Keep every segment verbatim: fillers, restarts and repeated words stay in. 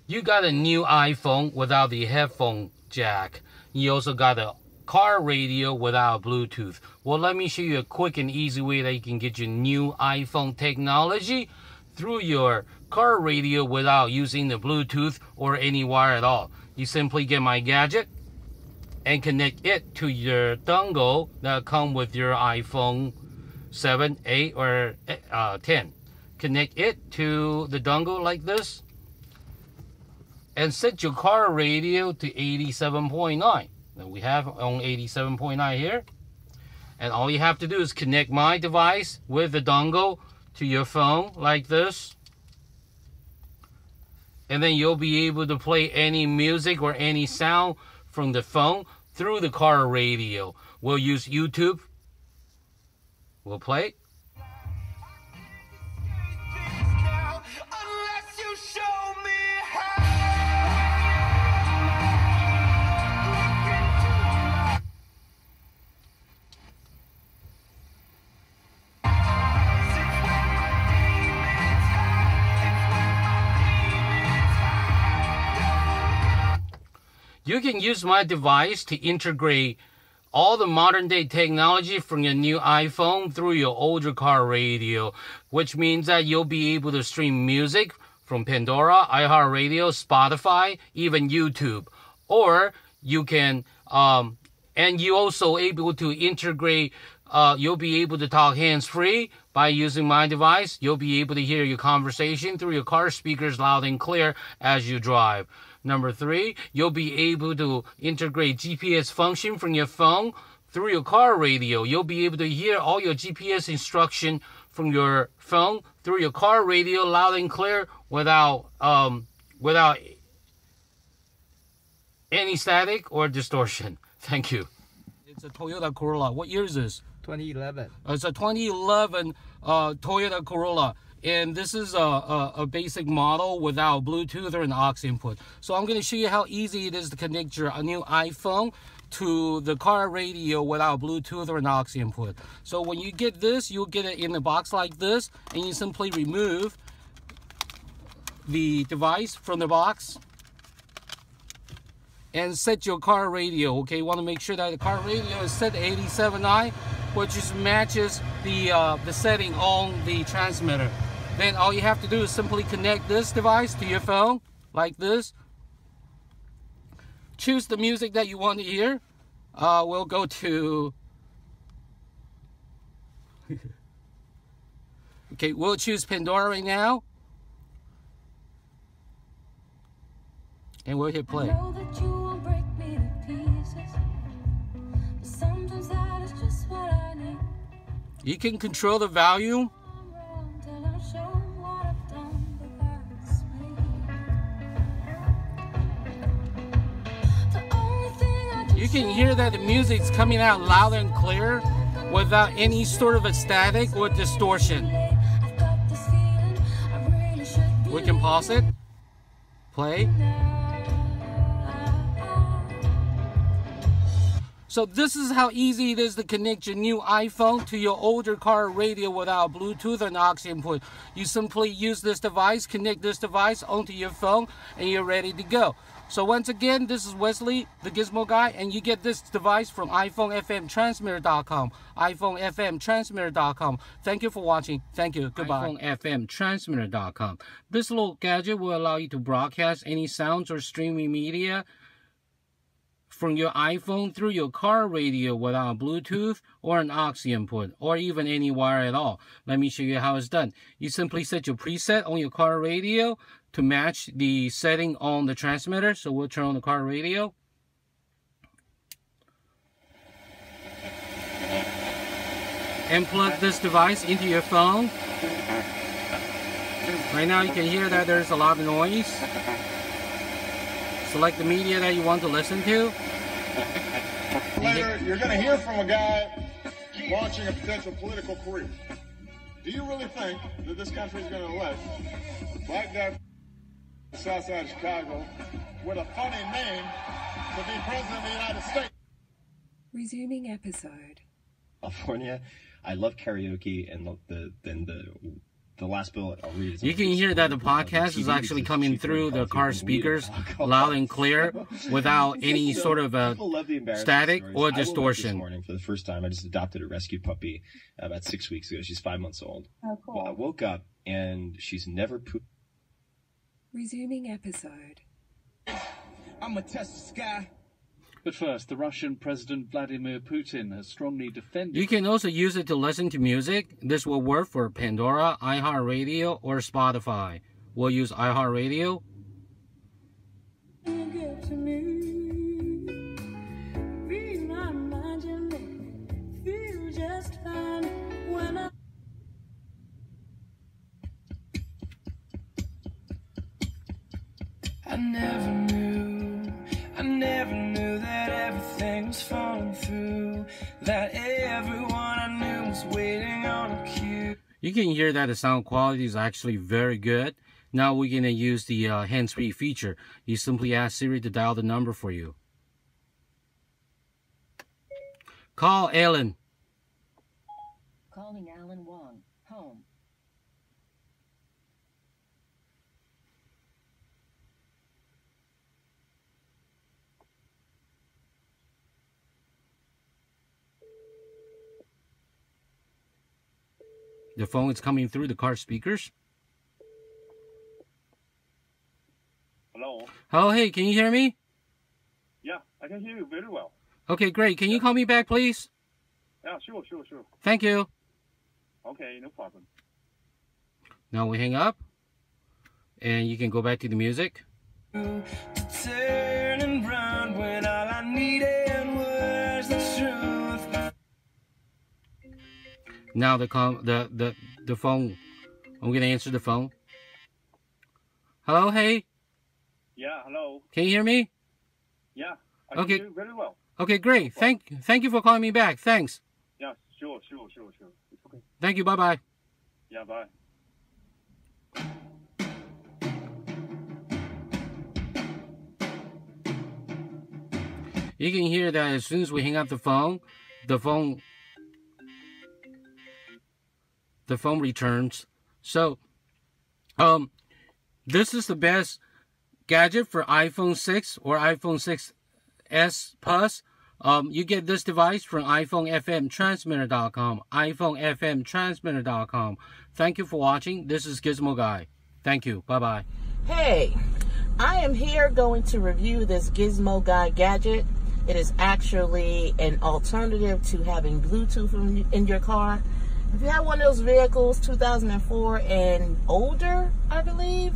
you got a new iPhone without the headphone jack. You also got a car radio without Bluetooth. Well, let me show you a quick and easy way that you can get your new iPhone technology through your car radio without using the Bluetooth or any wire at all. You simply get my gadget and connect it to your dongle that come with your iPhone seven, eight, or uh, ten. Connect it to the dongle like this and set your car radio to eighty-seven point nine. Now we have on eighty-seven point nine here. And all you have to do is connect my device with the dongle to your phone like this. And then you'll be able to play any music or any sound from the phone through the car radio. We'll use YouTube. We'll play. You can use my device to integrate all the modern day technology from your new iPhone through your older car radio, which means that you'll be able to stream music from Pandora, iHeartRadio, Spotify, even YouTube. Or you can, um, and you also able to integrate, uh, you'll be able to talk hands-free by using my device. You'll be able to hear your conversation through your car speakers loud and clear as you drive. Number three, you'll be able to integrate G P S function from your phone through your car radio. You'll be able to hear all your G P S instruction from your phone through your car radio loud and clear without um, without any static or distortion. Thank you. It's a Toyota Corolla. What year is this? twenty eleven. It's a twenty eleven uh, Toyota Corolla. And this is a, a, a basic model without Bluetooth or an aux input. So I'm going to show you how easy it is to connect your new iPhone to the car radio without Bluetooth or an aux input. So when you get this, you'll get it in a box like this, and you simply remove the device from the box and set your car radio. Okay, you want to make sure that the car radio is set to eighty-seven point nine, which just matches the uh, the setting on the transmitter. Then all you have to do is simply connect this device to your phone like this. Choose the music that you want to hear. Uh, we'll go to okay, we'll choose Pandora right now. And we'll hit play. You can control the volume. You can hear that the music's coming out loud and clear without any sort of a static or distortion. We can pause it, play. So this is how easy it is to connect your new iPhone to your older car radio without Bluetooth and aux input. You simply use this device, connect this device onto your phone, and you're ready to go. So once again, this is Wesley, the Gizmo Guy, and you get this device from iPhone F M transmitter dot com. iPhone F M transmitter dot com. Thank you for watching. Thank you. Goodbye. iPhone F M transmitter dot com. This little gadget will allow you to broadcast any sounds or streaming media from your iPhone through your car radio without Bluetooth or an aux input or even any wire at all. Let me show you how it's done. You simply set your preset on your car radio to match the setting on the transmitter. So we'll turn on the car radio. And plug this device into your phone. Right now you can hear that there's a lot of noise. Select the media that you want to listen to. Later, you're going to hear from a guy launching a potential political career. Do you really think that this country is going to elect a black guy from the south side of Chicago with a funny name to be president of the United States? Resuming episode. California, I love karaoke, and the then the the last bullet I'll read is... You can hear that the podcast is actually coming through the car speakers loud and clear without any sort of uh, static or distortion. This morning for the first time, I just adopted a rescue puppy about six weeks ago. She's five months old. Oh, cool. Well, I woke up and she's never pooped. Resuming episode. I'm gonna test the sky. But first, the Russian President Vladimir Putin has strongly defended... You can also use it to listen to music. This will work for Pandora, iHeartRadio, or Spotify. We'll use iHeartRadio. I never knew, I never knew that everything was falling through, that everyone I knew was waiting on a cue. You can hear that the sound quality is actually very good. Now we're going to use the uh, hands-free feature. You simply ask Siri to dial the number for you. Call Alan. Calling Alan Wong, home. The phone is coming through the car speakers. Hello? Oh, hey, can you hear me? Yeah, I can hear you very well. Okay, great. Can you call me back, please? Yeah, sure, sure, sure. Thank you. Okay, no problem. Now we hang up. And you can go back to the music. To turn and run when all I needed was the truth. Now the com the, the the phone, I'm gonna answer the phone. Hello, hey. Yeah, hello. Can you hear me? Yeah, I okay. can hear you very well. Okay, great. Thank thank you for calling me back. Thanks. Yeah, sure, sure, sure, sure. It's okay. Thank you. Bye bye. Yeah, bye. You can hear that as soon as we hang up the phone, the phone the phone returns. So um this is the best gadget for iPhone six or iPhone six S Plus. Um, you get this device from iPhone F M transmitter dot com. iPhone F M transmitter dot com. Thank you for watching. This is Gizmo Guy. Thank you. Bye-bye. Hey, I am here going to review this Gizmo Guy Gadget. It is actually an alternative to having Bluetooth in, in your car. If you have one of those vehicles, two thousand four and older, I believe,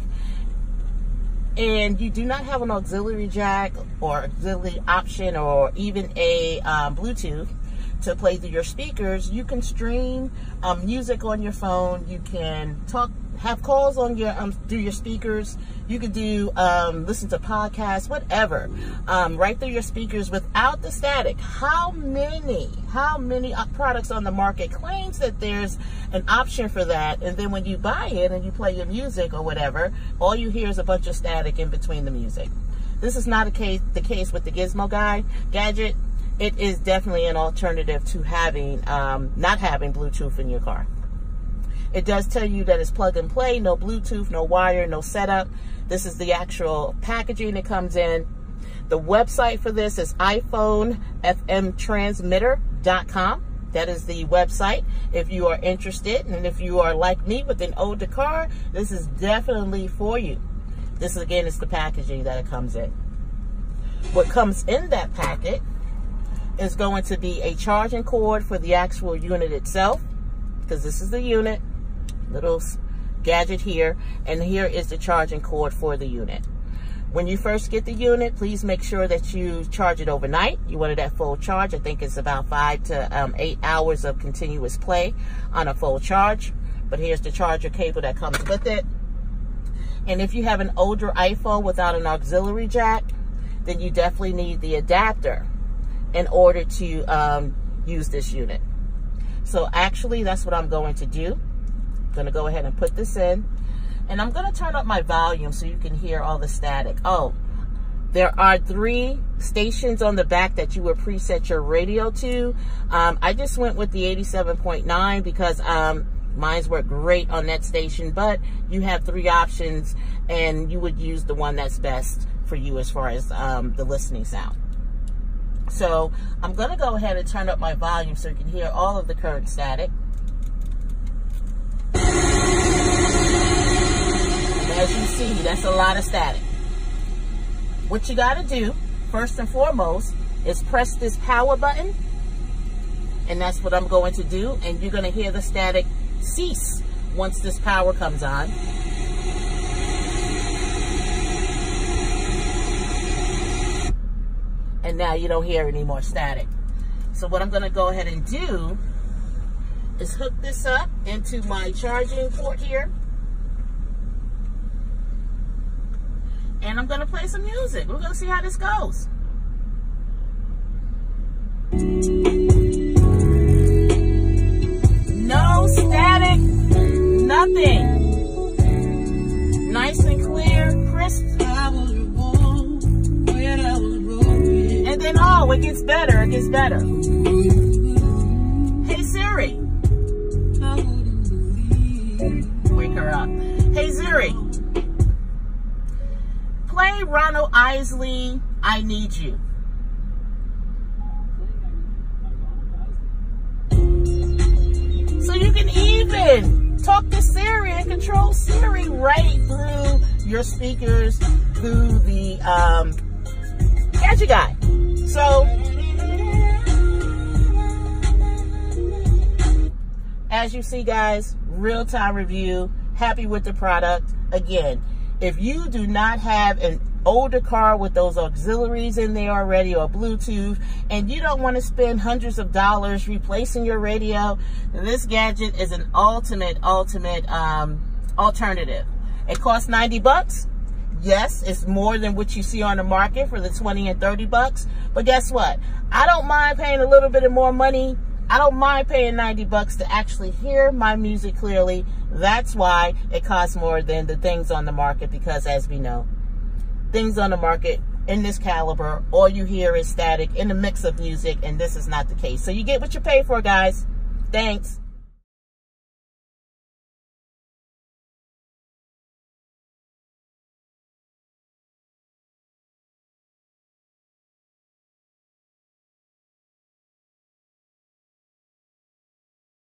and you do not have an auxiliary jack or auxiliary option or even a um, Bluetooth to play through your speakers, you can stream um, music on your phone. You can talk, have calls on your um, through your speakers. You could do um, listen to podcasts, whatever, um, right through your speakers without the static. How many, how many products on the market claims that there's an option for that, and then when you buy it and you play your music or whatever, all you hear is a bunch of static in between the music. This is not a case, the case with the Gizmo Guy Gadget. It is definitely an alternative to having, um, not having Bluetooth in your car. It does tell you that it's plug and play, no Bluetooth, no wire, no setup. This is the actual packaging that comes in. The website for this is iPhone F M transmitter dot com. That is the website if you are interested. And if you are like me with an older car, this is definitely for you. This, again, is the packaging that it comes in. What comes in that packet is going to be a charging cord for the actual unit itself, because this is the unit, little gadget here, and here is the charging cord for the unit. When you first get the unit, please make sure that you charge it overnight. You want it at full charge. I think it's about five to um, eight hours of continuous play on a full charge. But here's the charger cable that comes with it. And if you have an older iPhone without an auxiliary jack, then you definitely need the adapter in order to um, use this unit. So actually, that's what I'm going to do. I'm going to go ahead and put this in. And I'm going to turn up my volume so you can hear all the static. Oh, there are three stations on the back that you will preset your radio to. Um, I just went with the eighty-seven point nine because um, Mine's work great on that station, but you have three options, and you would use the one that's best for you as far as um, the listening sound. So I'm going to go ahead and turn up my volume so you can hear all of the current static. And as you see, that's a lot of static. What you got to do, first and foremost, is press this power button. And that's what I'm going to do. And you're going to hear the static cease once this power comes on. And now you don't hear any more static. So what I'm going to go ahead and do is hook this up into my charging port here. And I'm going to play some music. We're going to see how this goes. No static, nothing. Nice and clear, crisp. And then, oh, it gets better, it gets better. Hey Siri. Wake her up. Hey Siri. Play Ronald Isley, I Need You. So you can even talk to Siri and control Siri right through your speakers, through the um, Gadget Guy. So, as you see, guys, real-time review, happy with the product. Again, if you do not have an older car with those auxiliaries in there already or Bluetooth, and you don't want to spend hundreds of dollars replacing your radio, this gadget is an ultimate, ultimate um, alternative. It costs ninety bucks. Yes, it's more than what you see on the market for the twenty and thirty bucks. But guess what? I don't mind paying a little bit of more money. I don't mind paying ninety bucks to actually hear my music clearly. That's why it costs more than the things on the market, because as we know, things on the market in this caliber, all you hear is static in a mix of music, and this is not the case. So you get what you pay for, guys. Thanks.